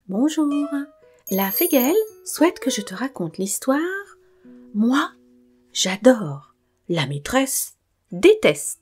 Bonjour, la fée Gaëlle souhaite que je te raconte l'histoire « Moi, j'adore, la maîtresse déteste »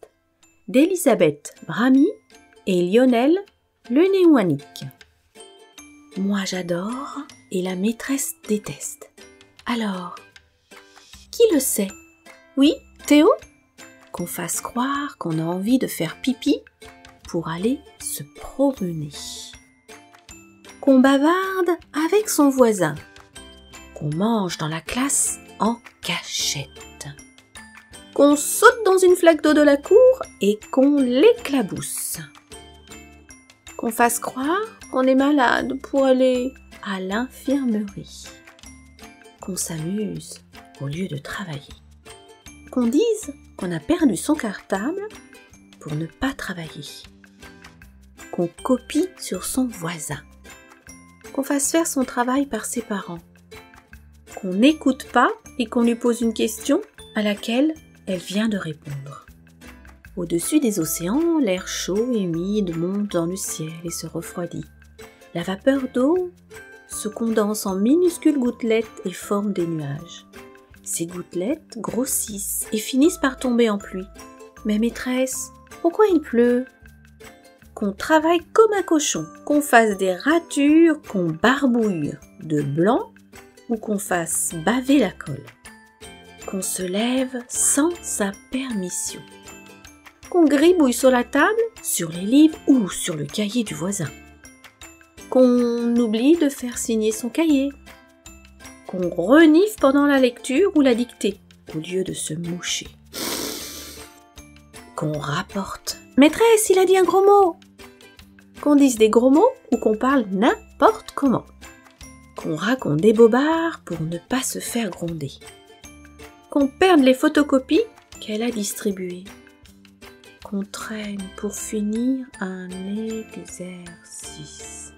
d'Elisabeth Bramy et Lionel Lenewanick. Moi, j'adore et la maîtresse déteste. Alors, qui le sait? Oui, Théo? Qu'on fasse croire qu'on a envie de faire pipi pour aller se promener. Qu'on bavarde avec son voisin, qu'on mange dans la classe en cachette, qu'on saute dans une flaque d'eau de la cour et qu'on l'éclabousse, qu'on fasse croire qu'on est malade pour aller à l'infirmerie, qu'on s'amuse au lieu de travailler, qu'on dise qu'on a perdu son cartable pour ne pas travailler, qu'on copie sur son voisin, qu'on fasse faire son travail par ses parents, qu'on n'écoute pas et qu'on lui pose une question à laquelle elle vient de répondre. Au-dessus des océans, l'air chaud et humide monte dans le ciel et se refroidit. La vapeur d'eau se condense en minuscules gouttelettes et forme des nuages. Ces gouttelettes grossissent et finissent par tomber en pluie. Mais maîtresse, pourquoi il pleut ? Qu'on travaille comme un cochon, qu'on fasse des ratures, qu'on barbouille de blanc ou qu'on fasse baver la colle, qu'on se lève sans sa permission, qu'on gribouille sur la table, sur les livres ou sur le cahier du voisin, qu'on oublie de faire signer son cahier, qu'on renifle pendant la lecture ou la dictée au lieu de se moucher, qu'on rapporte « Maîtresse, il a dit un gros mot !» Qu'on dise des gros mots ou qu'on parle n'importe comment. Qu'on raconte des bobards pour ne pas se faire gronder. Qu'on perde les photocopies qu'elle a distribuées. Qu'on traîne pour finir un exercice.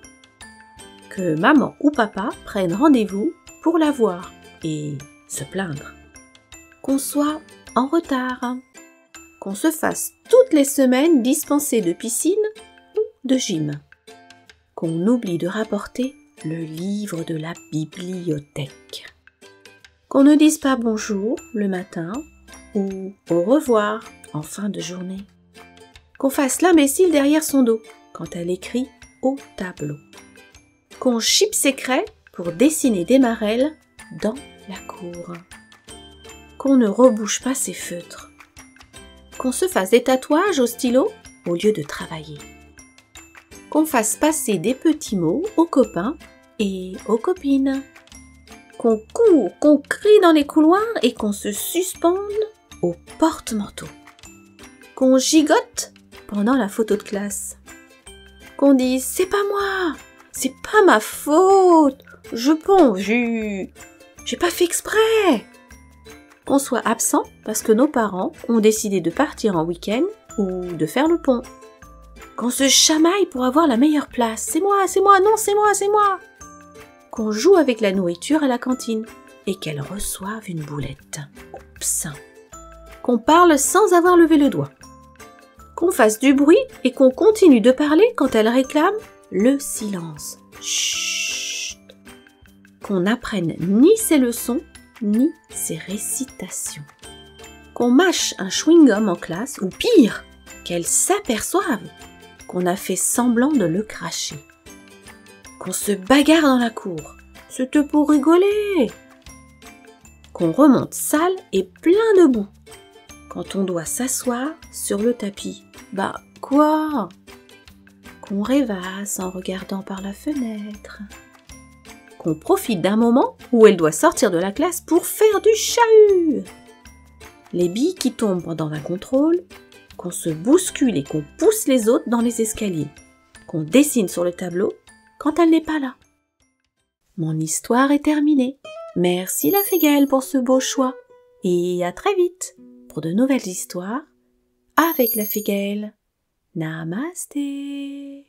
Que maman ou papa prennent rendez-vous pour la voir et se plaindre. Qu'on soit en retard. Qu'on se fasse toutes les semaines dispenser de piscine de gym, qu'on oublie de rapporter le livre de la bibliothèque, qu'on ne dise pas bonjour le matin ou au revoir en fin de journée, qu'on fasse l'imbécile derrière son dos quand elle écrit au tableau, qu'on chipe ses craies pour dessiner des marelles dans la cour, qu'on ne rebouche pas ses feutres, qu'on se fasse des tatouages au stylo au lieu de travailler, qu'on fasse passer des petits mots aux copains et aux copines, qu'on court, qu'on crie dans les couloirs et qu'on se suspende au porte-manteau, qu'on gigote pendant la photo de classe, qu'on dise « c'est pas moi, c'est pas ma faute, je pense, j'ai pas fait exprès », qu'on soit absent parce que nos parents ont décidé de partir en week-end ou de faire le pont, qu'on se chamaille pour avoir la meilleure place. C'est moi, non, c'est moi. Qu'on joue avec la nourriture à la cantine et qu'elle reçoive une boulette. Oups. Qu'on parle sans avoir levé le doigt. Qu'on fasse du bruit et qu'on continue de parler quand elle réclame le silence. Chut. Qu'on n'apprenne ni ses leçons, ni ses récitations. Qu'on mâche un chewing-gum en classe ou pire, qu'elle s'aperçoive qu'on a fait semblant de le cracher, qu'on se bagarre dans la cour, c'était pour rigoler, qu'on remonte sale et plein de boue, quand on doit s'asseoir sur le tapis, quoi? Qu'on rêvasse en regardant par la fenêtre, qu'on profite d'un moment où elle doit sortir de la classe pour faire du chahut, les billes qui tombent pendant un contrôle, qu'on se bouscule et qu'on pousse les autres dans les escaliers, qu'on dessine sur le tableau quand elle n'est pas là. Mon histoire est terminée. Merci la fée Gaëlle pour ce beau choix. Et à très vite pour de nouvelles histoires avec la fée Gaëlle. Namasté.